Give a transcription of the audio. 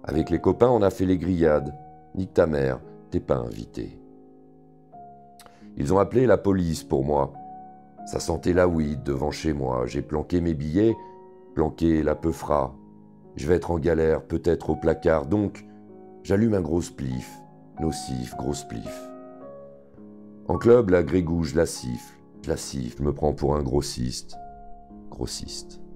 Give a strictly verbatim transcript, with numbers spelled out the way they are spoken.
Avec les copains, on a fait les grillades. Nique ta mère, t'es pas invité. Ils ont appelé la police pour moi. Ça sentait la weed devant chez moi. J'ai planqué mes billets, planqué la peufra. Je vais être en galère, peut-être au placard, donc j'allume un gros spliff. Nocif, gros spliff. En club, la grégouche, je la siffle. Je la siffle, me prend pour un grossiste. Grossiste.